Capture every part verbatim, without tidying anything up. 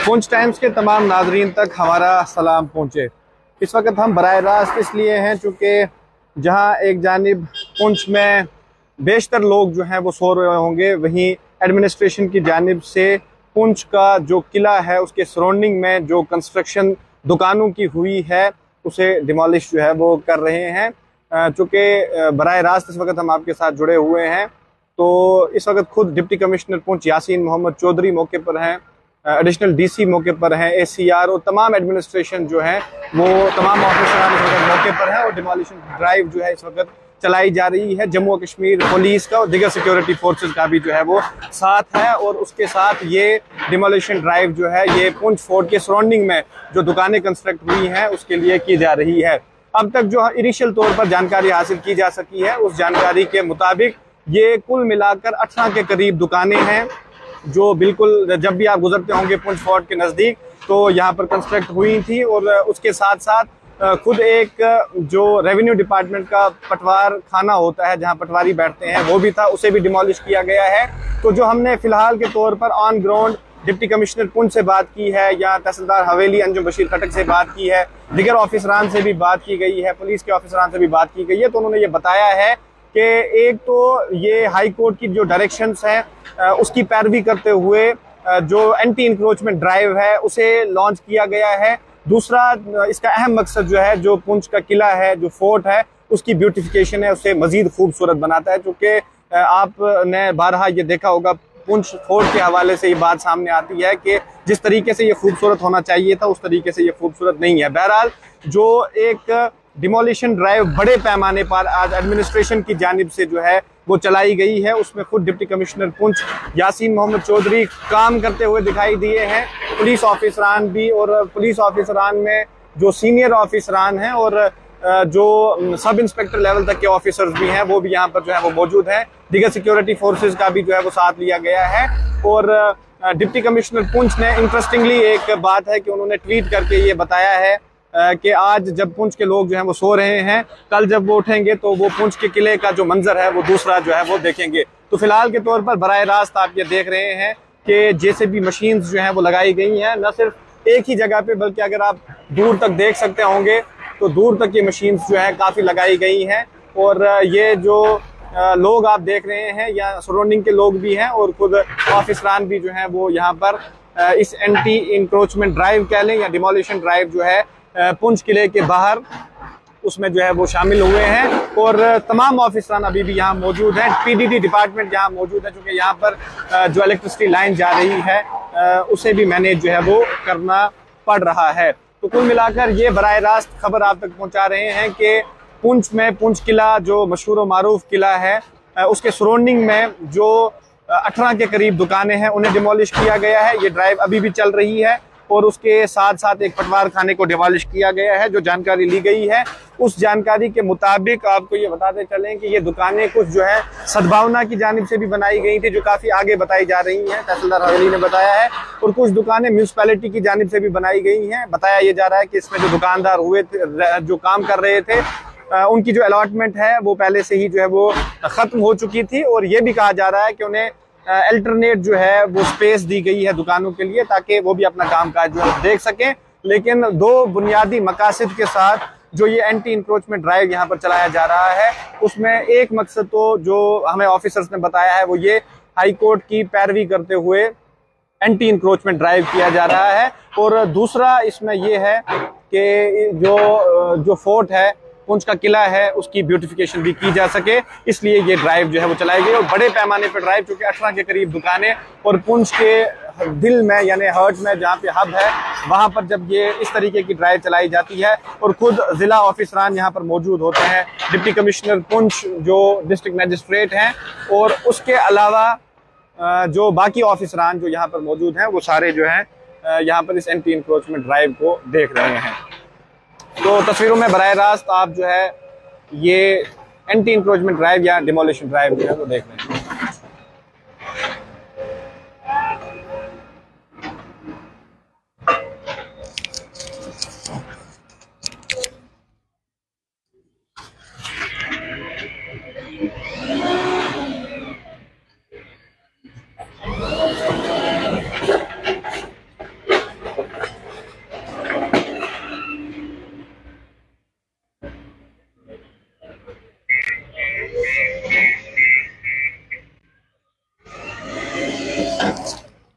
Poonch times के तमाम नाजरीन तक हमारा सलाम पहुँचे। इस वक्त हम बराह रास्त इसलिए हैं चूँकि जहाँ एक जानिब पुंछ में बेशतर लोग जो हैं वो सो रहे होंगे, वहीं एडमिनिस्ट्रेशन की जानिब से पुंछ का जो किला है उसके सराउंडिंग में जो कंस्ट्रक्शन दुकानों की हुई है उसे डिमोलिश जो है वो कर रहे हैं। चूँकि बराह रास्त इस वक्त हम आपके साथ जुड़े हुए हैं, तो इस वक्त खुद डिप्टी कमिश्नर पुंछ यासीन मोहम्मद चौधरी मौके पर हैं, एडिशनल डीसी मौके पर हैं, एसीआर और तमाम एडमिनिस्ट्रेशन जो है वो तमाम ऑफिसर इस वक्त मौके पर हैं और डिमोलिशन ड्राइव जो है इस वक्त चलाई जा रही है। जम्मू कश्मीर पुलिस का और दीगर सिक्योरिटी फोर्सेस का भी जो है वो साथ है और उसके साथ ये डिमोलिशन ड्राइव जो है ये पुंछ फोर्ट के सराउंडिंग में जो दुकानें कंस्ट्रक्ट हुई हैं उसके लिए की जा रही है। अब तक जो इनिशियल तौर पर जानकारी हासिल की जा सकी है उस जानकारी के मुताबिक ये कुल मिलाकर अठारह के करीब दुकानें हैं जो बिल्कुल जब भी आप गुजरते होंगे पुंछ फोर्ट के नज़दीक तो यहाँ पर कंस्ट्रक्ट हुई थी। और उसके साथ साथ खुद एक जो रेवेन्यू डिपार्टमेंट का पटवार खाना होता है जहाँ पटवारी बैठते हैं वो भी था, उसे भी डिमोलिश किया गया है। तो जो हमने फिलहाल के तौर पर on ground deputy commissioner Poonch से बात की है या तहसीलदार हवेली अंजुम बशीर खटक से बात की है, दिगर ऑफिसरान से भी बात की गई है, पुलिस के ऑफिसरान से भी बात की गई है, तो उन्होंने ये बताया है कि एक तो ये हाई कोर्ट की जो डायरेक्शंस हैं उसकी पैरवी करते हुए जो एंटी इंक्रोचमेंट ड्राइव है उसे लॉन्च किया गया है। दूसरा इसका अहम मकसद जो है जो पुंछ का किला है, जो फोर्ट है, उसकी ब्यूटिफिकेशन है, उसे मजीद खूबसूरत बनाता है। क्योंकि आपने बारहा ये देखा होगा पुंछ फोर्ट के हवाले से ये बात सामने आती है कि जिस तरीके से ये खूबसूरत होना चाहिए था उस तरीके से ये खूबसूरत नहीं है। बहरहाल जो एक डिमोलिशन ड्राइव बड़े पैमाने पर आज एडमिनिस्ट्रेशन की जानिब से जो है वो चलाई गई है उसमें खुद डिप्टी कमिश्नर पुंछ यासीन मोहम्मद चौधरी काम करते हुए दिखाई दिए हैं। पुलिस ऑफिसरान भी, और पुलिस ऑफिसरान में जो सीनियर ऑफिसरान हैं और जो सब इंस्पेक्टर लेवल तक के ऑफिसर्स भी हैं वो भी यहाँ पर जो है वो मौजूद हैं। दीगर सिक्योरिटी फोर्सेस का भी जो है वो साथ लिया गया है। और डिप्टी कमिश्नर पुंछ ने इंटरेस्टिंगली एक बात है कि उन्होंने ट्वीट करके ये बताया है कि आज जब पुंछ के लोग जो हैं वो सो रहे हैं, कल जब वो उठेंगे तो वो पुंछ के किले का जो मंजर है वो दूसरा जो है वो देखेंगे। तो फिलहाल के तौर पर बराह रास्त आप ये देख रहे हैं कि जेसीबी मशीन्स जो हैं वो लगाई गई हैं, न सिर्फ एक ही जगह पे बल्कि अगर आप दूर तक देख सकते होंगे तो दूर तक ये मशीन्स जो है काफ़ी लगाई गई हैं। और ये जो लोग आप देख रहे हैं या सराउंडिंग के लोग भी हैं और खुद ऑफिसरान भी जो हैं वो यहाँ पर इस एंटी इंक्रोचमेंट ड्राइव कह लें या डिमोलिशन ड्राइव जो है पुंछ किले के बाहर उसमें जो है वो शामिल हुए हैं। और तमाम ऑफिसरान अभी भी यहाँ मौजूद हैं, पीडीडी डिपार्टमेंट यहाँ मौजूद है क्योंकि यहाँ पर जो इलेक्ट्रिसिटी लाइन जा रही है उसे भी मैनेज जो है वो करना पड़ रहा है। तो कुल मिलाकर ये बराह रास्त खबर आप तक पहुँचा रहे हैं कि पुंछ में पुंछ किला जो मशहूर व मारूफ किला है उसके सराउंडिंग में जो अठारह के करीब दुकानें हैं उन्हें डिमोलिश किया गया है। ये ड्राइव अभी भी चल रही है और उसके साथ साथ एक पटवार खाने को डिमोलिश किया गया है। जो जानकारी ली गई है उस जानकारी के मुताबिक आपको ये बताते चलें कि ये दुकानें कुछ जो है सद्भावना की जानिब से भी बनाई गई थी जो काफ़ी आगे बताई जा रही हैं, तहसीलदार हवेली ने बताया है, और कुछ दुकानें म्यूनसिपैलिटी की जानिब से भी बनाई गई हैं। बताया ये जा रहा है कि इसमें जो दुकानदार हुए थे, जो काम कर रहे थे, उनकी जो अलॉटमेंट है वो पहले से ही जो है वो ख़त्म हो चुकी थी और ये भी कहा जा रहा है कि उन्हें अल्टरनेट जो है वो स्पेस दी गई है दुकानों के लिए ताकि वो भी अपना काम काज जो है देख सकें। लेकिन दो बुनियादी मकासद के साथ जो ये एंटी इंक्रोचमेंट ड्राइव यहाँ पर चलाया जा रहा है उसमें एक मकसद तो जो हमें ऑफिसर्स ने बताया है वो ये हाई कोर्ट की पैरवी करते हुए एंटी इंक्रोचमेंट ड्राइव किया जा रहा है, और दूसरा इसमें यह है कि जो जो फोर्ट है पुंछ का किला है उसकी ब्यूटिफिकेशन भी की जा सके, इसलिए ये ड्राइव जो है वो चलाई गई। और बड़े पैमाने पर ड्राइव चूंकि अठारह के करीब दुकानें और पुंछ के दिल में यानी हर्ट में जहाँ पे हब है वहाँ पर जब ये इस तरीके की ड्राइव चलाई जाती है और खुद जिला ऑफिसरान यहाँ पर मौजूद होते हैं, डिप्टी कमिश्नर पुंछ जो डिस्ट्रिक्ट मजिस्ट्रेट हैं और उसके अलावा जो बाकी ऑफिसरान जो यहाँ पर मौजूद हैं वो सारे जो हैं यहाँ पर इस एंटी इंक्रोचमेंट ड्राइव को देख रहे हैं। तो तस्वीरों में बराह रास्त आप जो है ये एंटी इंक्रोचमेंट ड्राइव या डिमोलिशन ड्राइव जो है वो देख रहे हैं।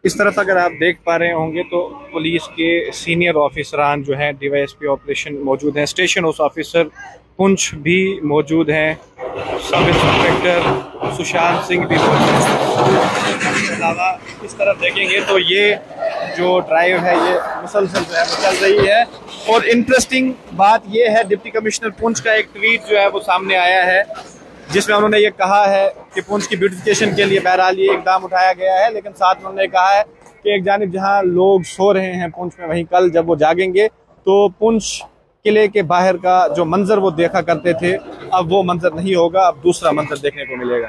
इस तरफ अगर आप देख पा रहे होंगे तो पुलिस के सीनियर ऑफिसरान जो हैं, डीवाईएसपी ऑपरेशन मौजूद हैं, स्टेशन हाउस ऑफिसर पुंछ भी मौजूद हैं, सब इंस्पेक्टर सुशांत सिंह भी मौजूद हैं। इसके अलावा इस तरफ देखेंगे तो ये जो ड्राइव है ये मुसलसल जो है वो चल रही है। और इंटरेस्टिंग बात ये है, डिप्टी कमिश्नर पुंछ का एक ट्वीट जो है वो सामने आया है, जिसमें उन्होंने ये कहा है कि पुंछ की ब्यूटिफिकेशन के लिए बहरहाल ये इकदाम उठाया गया है, लेकिन साथ में उन्होंने कहा है कि एक जानिब जहां लोग सो रहे हैं पुंछ में, वहीं कल जब वो जागेंगे तो पुंछ किले के बाहर का जो मंजर वो देखा करते थे, अब वो मंजर नहीं होगा, अब दूसरा मंजर देखने को मिलेगा।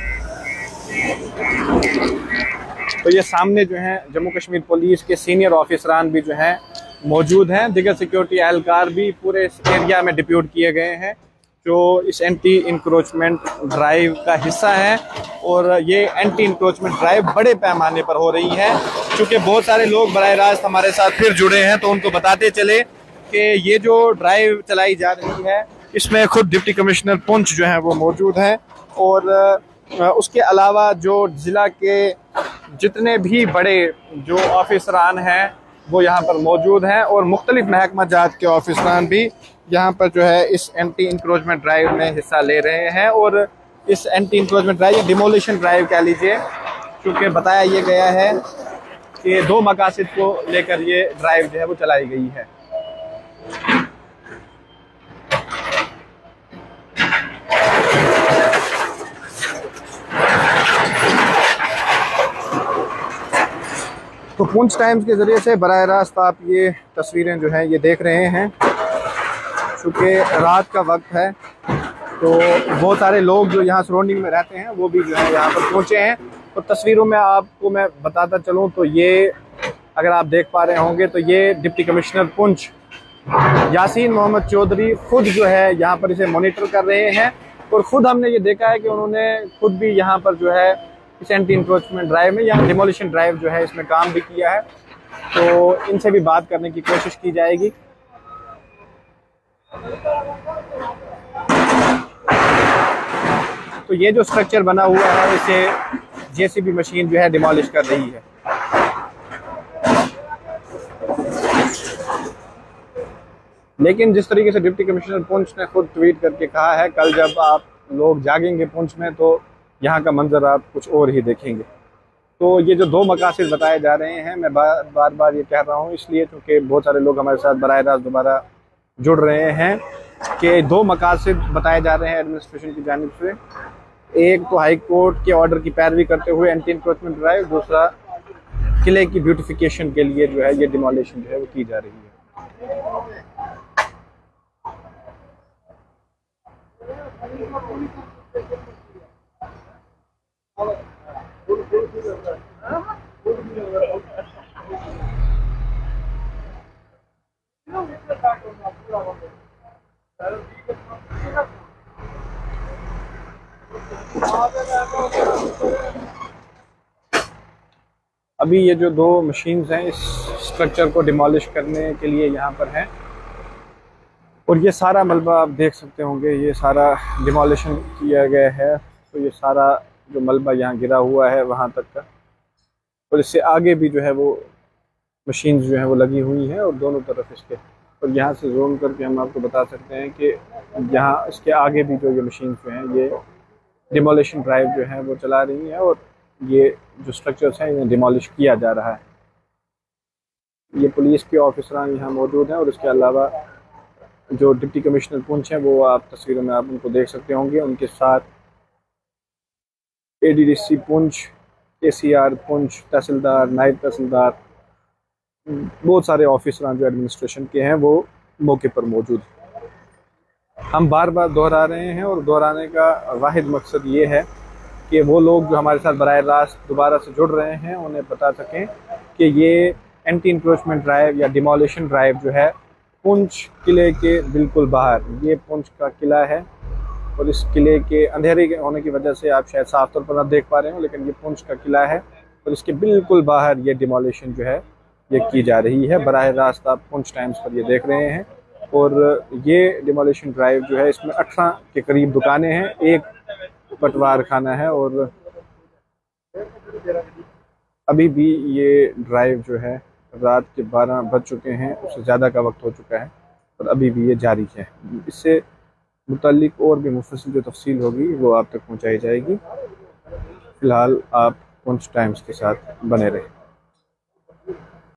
तो ये सामने जो है जम्मू कश्मीर पुलिस के सीनियर ऑफिसरान भी जो हैं मौजूद हैं, दिगर सिक्योरिटी एहलकार भी पूरे इस एरिया में डिप्यूट किए गए हैं जो इस एंटी इंक्रोचमेंट ड्राइव का हिस्सा है। और ये एंटी इंक्रोचमेंट ड्राइव बड़े पैमाने पर हो रही है, क्योंकि बहुत सारे लोग बराह रास्त हमारे साथ फिर जुड़े हैं, तो उनको बताते चले कि ये जो ड्राइव चलाई जा रही है इसमें खुद डिप्टी कमिश्नर पुंछ जो है वो मौजूद हैं। और उसके अलावा जो ज़िला के जितने भी बड़े जो ऑफिसरान हैं वो यहाँ पर मौजूद हैं, और मुख्तलिफ महकमा जात के ऑफिसरान भी यहाँ पर जो है इस एंटी इंक्रोचमेंट ड्राइव में हिस्सा ले रहे हैं। और इस एंटी इंक्रोचमेंट ड्राइव या डिमोलिशन ड्राइव कह लीजिए, क्योंकि बताया ये गया है कि दो मकासद को लेकर ये ड्राइव जो है वो चलाई गई है। तो पुंछ टाइम्स के ज़रिए से बराह रास्त आप ये तस्वीरें जो हैं ये देख रहे हैं। चूँकि रात का वक्त है तो बहुत सारे लोग जो यहाँ सराउंडिंग में रहते हैं वो भी जो है यहाँ पर पहुँचे हैं। तो तस्वीरों में आपको मैं बताता चलूँ तो ये अगर आप देख पा रहे होंगे तो ये डिप्टी कमिश्नर पुंछ यासीन मोहम्मद चौधरी खुद जो है यहाँ पर इसे मॉनिटर कर रहे हैं। और ख़ुद हमने ये देखा है कि उन्होंने खुद भी यहाँ पर जो है इस एंटी इंक्रोचमेंट ड्राइव में या डिमोलिशन ड्राइव जो है इसमें काम भी किया है। तो इनसे भी बात करने की कोशिश की जाएगी। तो ये जो स्ट्रक्चर बना हुआ है इसे जेसीबी मशीन जो है डिमोलिश कर रही है। लेकिन जिस तरीके से डिप्टी कमिश्नर पुंछ ने खुद ट्वीट करके कहा है, कल जब आप लोग जागेंगे पुंछ में तो यहाँ का मंजर आप कुछ और ही देखेंगे। तो ये जो दो मकासद बताए जा रहे हैं, मैं बार बार बार ये कह रहा हूँ इसलिए क्योंकि बहुत सारे लोग हमारे साथ बराह रास्त दोबारा जुड़ रहे हैं कि दो मकासद बताए जा रहे हैं एडमिनिस्ट्रेशन की जानिब से। एक तो हाई कोर्ट के ऑर्डर की पैरवी करते हुए एंटी इंक्रोचमेंट ड्राइव, दूसरा किले की ब्यूटिफिकेशन के लिए जो है ये डिमोलिशन जो है वो की जा रही है। अभी ये जो दो मशीन्स हैं इस स्ट्रक्चर को डिमोलिश करने के लिए यहाँ पर हैं, और ये सारा मलबा आप देख सकते होंगे, ये सारा डिमोलिशन किया गया है। तो ये सारा जो मलबा यहाँ गिरा हुआ है वहाँ तक का, और इससे आगे भी जो है वो मशीन्स जो है वो लगी हुई हैं और दोनों तरफ इसके। और यहाँ से जूम करके हम आपको बता सकते हैं कि यहाँ इसके आगे भी जो ये मशीन्स जो हैं ये डिमोलिशन ड्राइव जो है वो चला रही हैं, और ये जो स्ट्रक्चर्स हैं इन्हें डिमोलिश किया जा रहा है। ये पुलिस के ऑफिसरान यहाँ मौजूद हैं, और इसके अलावा जो डिप्टी कमिश्नर पुंछ हैं वो आप तस्वीरों में आप उनको देख सकते होंगे। उनके साथ एडीडीसी पुंछ, एसीआर पुंछ, तहसीलदार, नायब तहसीलदार, बहुत सारे ऑफिसरान जो एडमिनिस्ट्रेशन के हैं वो मौके पर मौजूद। हम बार बार दोहरा रहे हैं, और दोहराने का वाहिद मकसद ये है कि वो लोग जो हमारे साथ बराह रास्त दोबारा से जुड़ रहे हैं उन्हें बता सकें कि ये एंटी इंक्रोचमेंट ड्राइव या डिमोलिशन ड्राइव जो है पुंछ किले के बिल्कुल बाहर, ये पुंछ का किला है, और इस किले के अंधेरे होने की वजह से आप शायद साफ तौर पर ना देख पा रहे हो, लेकिन ये पुंछ का किला है और इसके बिल्कुल बाहर ये डिमोलिशन जो है ये की जा रही है। बराह रास्त आप पुंछ टाइम्स पर ये देख रहे हैं। और ये डिमोलिशन ड्राइव जो है इसमें अठारह के करीब दुकानें हैं, एक पटवार खाना है और अभी भी ये ड्राइव जो है रात के बारह बज चुके हैं, उससे ज़्यादा का वक्त हो चुका है और अभी भी ये जारी है। इससे मुताल्लिक और भी मुफस्सिल जो तफसील होगी वो आप तक पहुँचाई जाएगी। फ़िलहाल आप पुंछ टाइम्स के साथ बने रहें।